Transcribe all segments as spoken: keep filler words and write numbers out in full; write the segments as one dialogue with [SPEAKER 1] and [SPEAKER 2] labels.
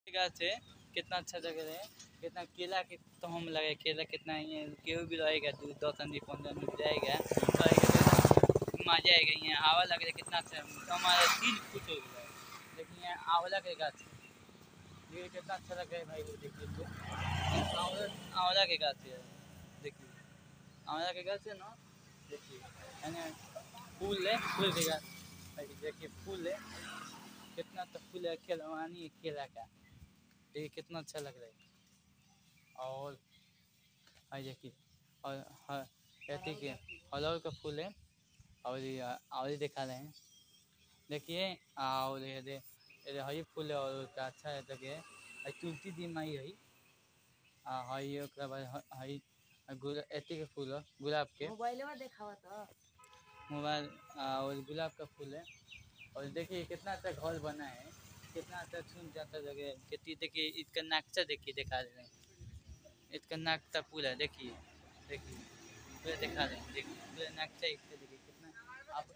[SPEAKER 1] गाछ है कितना अच्छा जगह है। कितना केला के तो हम लगे केला कितना ही केहू भी रहेगा दूध दस आदमी पंद्रह मिनट जाएगा तो मजा आएगा। यहाँ हवा लग रहा है कितना अच्छा तो हमारा दिल खुश हो गया है। देखिए यहाँ आंवला के गाछ है ये कितना अच्छा लग रहा है भाई। देखिए तो आंवला आंवला के गाछ है। देखिए आंवला के गाछ है ना। देखिए यानी फूल है फूल के गाछ। देखिए फूल है कितना तो फूल है केलवानी केला का। देखिए कितना अच्छा लग रहा है। और हाँ देखिए और हाँ कहती के अलाव का फूल है। और ये और दिखा रहे हैं देखिए और ये दे ये हरी फूल है और का अच्छा है देखिए तुलसी दी माई है। हाँ हई ओकरा बाद हई गुला एती के फूल है गुलाब के
[SPEAKER 2] मोबाइल में देखावा तो
[SPEAKER 1] मोबाइल और गुलाब का फूल है। और देखिए कितना अच्छा घर बना है कितना अच्छा सुन जाता जगह कितनी देखिए इसका नक्शा देखिए दिखा रहे हैं। इसका नक्शा पूरा देखिए देखिए पूरा दिखा रहे हैं। देखिए पूरा नक्शा इसका देखिए कितना आप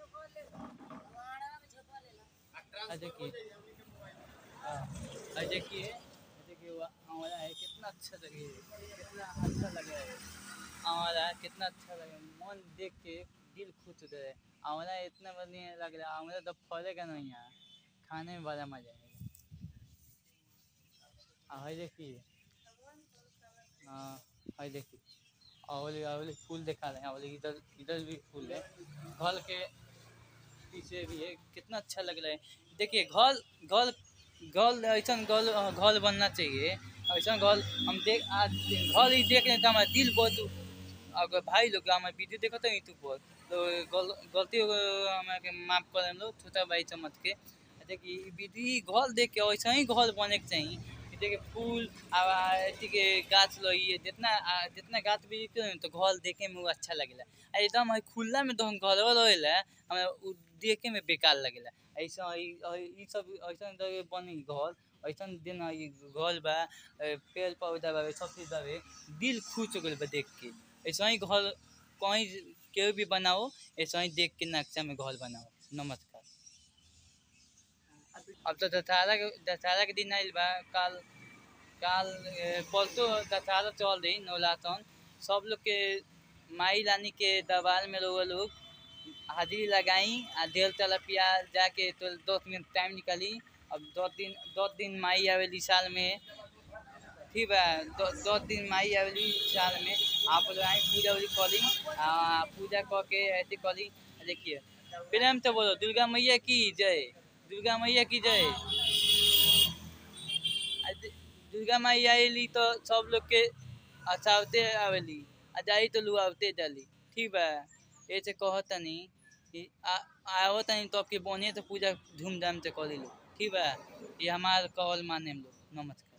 [SPEAKER 1] देखिए हाँ देखिए देखिए हमारा है कितना अच्छा लगे कितना अच्छा लगा है। हमारा कितना अच्छा लगे मन देख के दिल खुश हो जाए। हमारा इतना बढ़िया लग रहा है हमारा तो फलेगा नहीं यहाँ खाने में बड़ा मजा आएगा। हाँ देखिए हाँ हाँ देखिए और और फूल दिखा रहे हैं और इधर इधर भी फूल है घर के पीछे भी है कितना अच्छा लग रहा है। देखिए घर घर घर ऐसा घर घर बनना चाहिए ऐसा घर हम देख आज घर ही देख रहे तो हमारा दिल बहुत अगर भाई लोग हमारे वीडियो देखो तो यूट्यूब पर तो गलती हमारे माफ कर हम लोग छोटा भाई समझ के। देखिए वीडियो घर देख के वैसा ही घर बने के चाहिए। देखिए फूल के गाछ लगी जितना जितना गाछ भी तो घर देखे में वो अच्छा लगेला एकदम खुला में तो हम घर रहेला हमें देखे में बेकार लगेला। ऐसा ई सब ऐसा बनी घर ऐसा दिन घर बा पेड़ पौधा बा सब चीज बावे दिल खुश हो गल बा देख के। ऐसा ही घर कहीं केहू भी बनाओ ऐसा ही देख के नक्शा में घर बनाओ। नमस्कार। अब तो दशहरा के दशहरा के दिन आइल बा काल काल परसों दशहरा चल रही नवरातन सब लोग के माई रानी के दरबार में लोग लोग हाजिरी लगाई आ देल तला पिया जाके तो दस मिनट टाइम निकाली। अब दस दिन दस दिन माई आवेली साल में ठीक है दस दिन माई आवेली साल में आप लोग आई पूजा उजा करी पूजा करके ऐसे करी। देखिए प्रेम से बोलो दुर्गा मैया की जय दुर्गा मैया की जय। दुर्गा मैया आएली तो सब लोग के अचावते आवेली आ जाई तो लुआवते जाली ठीक बा। ऐसे कहतनी कि आवतनी तो आपके बनिए तो पूजा धूमधाम से करी लो ठीक बा। ये हमारा कॉल माने हम लोग। नमस्कार।